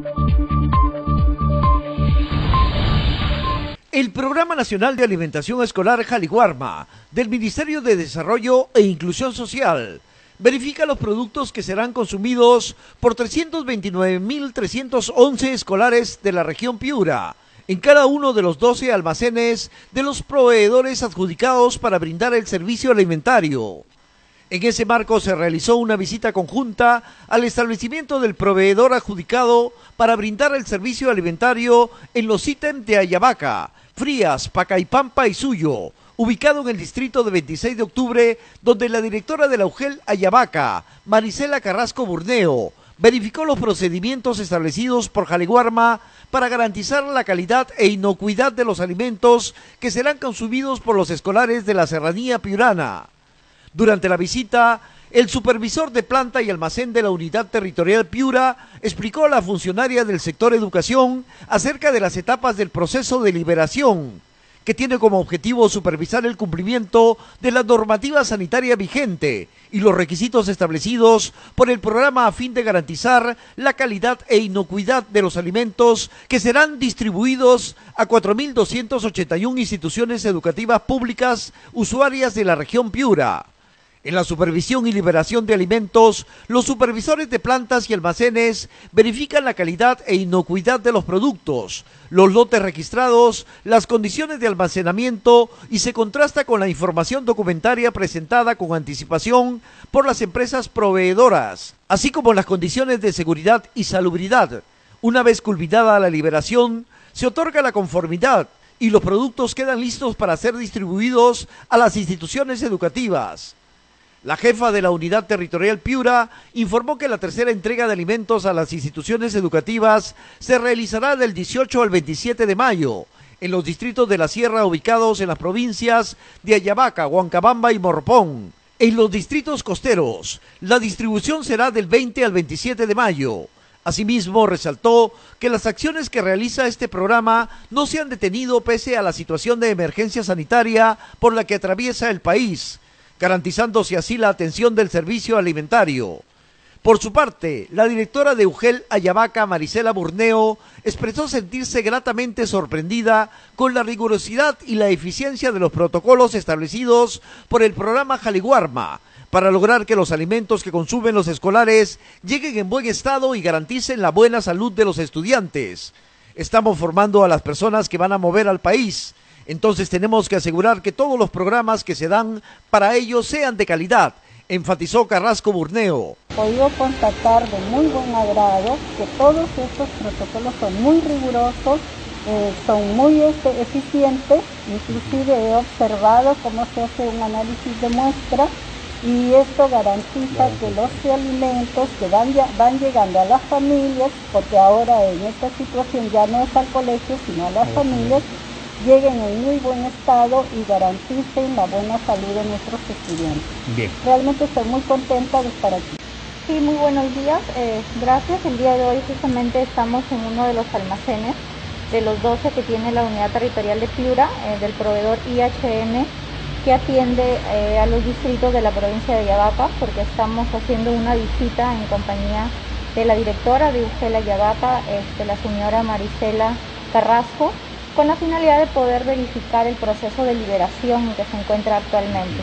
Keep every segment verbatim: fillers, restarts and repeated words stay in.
El Programa Nacional de Alimentación Escolar Jaliguarma, del Ministerio de Desarrollo e Inclusión Social, verifica los productos que serán consumidos por trescientos veintinueve mil trescientos once escolares de la región Piura, en cada uno de los doce almacenes de los proveedores adjudicados para brindar el servicio alimentario. En ese marco se realizó una visita conjunta al establecimiento del proveedor adjudicado para brindar el servicio alimentario en los ítems de Ayabaca, Frías, Pacaipampa y Suyo, ubicado en el distrito de veintiséis de octubre, donde la directora de la UGEL Ayabaca, Marisela Carrasco Burneo, verificó los procedimientos establecidos por Jaliguarma para garantizar la calidad e inocuidad de los alimentos que serán consumidos por los escolares de la serranía piurana. Durante la visita, el supervisor de planta y almacén de la Unidad Territorial Piura explicó a la funcionaria del sector educación acerca de las etapas del proceso de liberación, que tiene como objetivo supervisar el cumplimiento de la normativa sanitaria vigente y los requisitos establecidos por el programa a fin de garantizar la calidad e inocuidad de los alimentos que serán distribuidos a cuatro mil doscientas ochenta y una instituciones educativas públicas usuarias de la región Piura. En la supervisión y liberación de alimentos, los supervisores de plantas y almacenes verifican la calidad e inocuidad de los productos, los lotes registrados, las condiciones de almacenamiento y se contrasta con la información documentaria presentada con anticipación por las empresas proveedoras, así como las condiciones de seguridad y salubridad. Una vez culminada la liberación, se otorga la conformidad y los productos quedan listos para ser distribuidos a las instituciones educativas. La jefa de la Unidad Territorial Piura informó que la tercera entrega de alimentos a las instituciones educativas se realizará del dieciocho al veintisiete de mayo en los distritos de la Sierra ubicados en las provincias de Ayabaca, Huancabamba y Morropón. En los distritos costeros, la distribución será del veinte al veintisiete de mayo. Asimismo, resaltó que las acciones que realiza este programa no se han detenido pese a la situación de emergencia sanitaria por la que atraviesa el país, garantizándose así la atención del servicio alimentario. Por su parte, la directora de UGEL Ayabaca, Marisela Burneo, expresó sentirse gratamente sorprendida con la rigurosidad y la eficiencia de los protocolos establecidos por el programa Jaliguarma, para lograr que los alimentos que consumen los escolares lleguen en buen estado y garanticen la buena salud de los estudiantes. Estamos formando a las personas que van a mover al país. Entonces tenemos que asegurar que todos los programas que se dan para ellos sean de calidad, enfatizó Carrasco Burneo. He podido constatar de muy buen agrado que todos estos protocolos son muy rigurosos, eh, son muy este, eficientes, inclusive he observado cómo se hace un análisis de muestra y esto garantiza que los alimentos que van, ya, van llegando a las familias, porque ahora en esta situación ya no es al colegio sino a las familias, lleguen en muy buen estado y garanticen la buena salud de nuestros estudiantes. Bien. Realmente estoy muy contenta de estar aquí. Sí, muy buenos días. Eh, gracias. El día de hoy justamente estamos en uno de los almacenes de los doce que tiene la Unidad Territorial de Piura, eh, del proveedor I H M, que atiende eh, a los distritos de la provincia de Ayabaca, porque estamos haciendo una visita en compañía de la directora de UGEL Ayabaca, este, la señora Marisela Carrasco, con la finalidad de poder verificar el proceso de liberación en que se encuentra actualmente.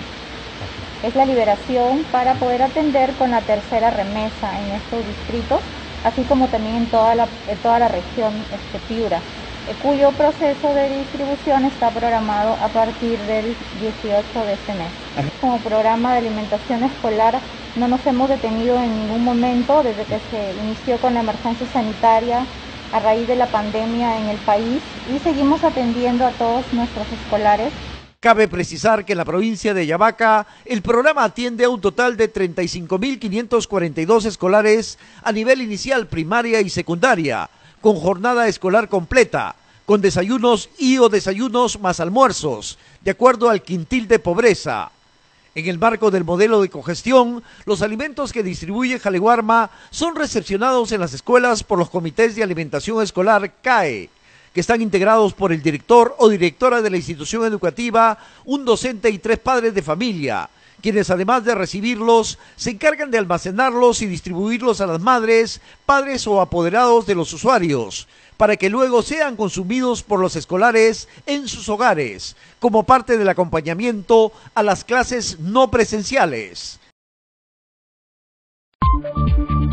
Es la liberación para poder atender con la tercera remesa en estos distritos, así como también en toda la, en toda la región este, Piura, eh, cuyo proceso de distribución está programado a partir del dieciocho de este mes. Como programa de alimentación escolar no nos hemos detenido en ningún momento desde que se inició con la emergencia sanitaria a raíz de la pandemia en el país y seguimos atendiendo a todos nuestros escolares. Cabe precisar que en la provincia de Ayabaca el programa atiende a un total de treinta y cinco mil quinientos cuarenta y dos escolares a nivel inicial, primaria y secundaria, con jornada escolar completa, con desayunos y o desayunos más almuerzos, de acuerdo al quintil de pobreza. En el marco del modelo de cogestión, los alimentos que distribuye Jaliguarma son recepcionados en las escuelas por los comités de alimentación escolar C A E, que están integrados por el director o directora de la institución educativa, un docente y tres padres de familia, quienes además de recibirlos, se encargan de almacenarlos y distribuirlos a las madres, padres o apoderados de los usuarios, para que luego sean consumidos por los escolares en sus hogares, como parte del acompañamiento a las clases no presenciales.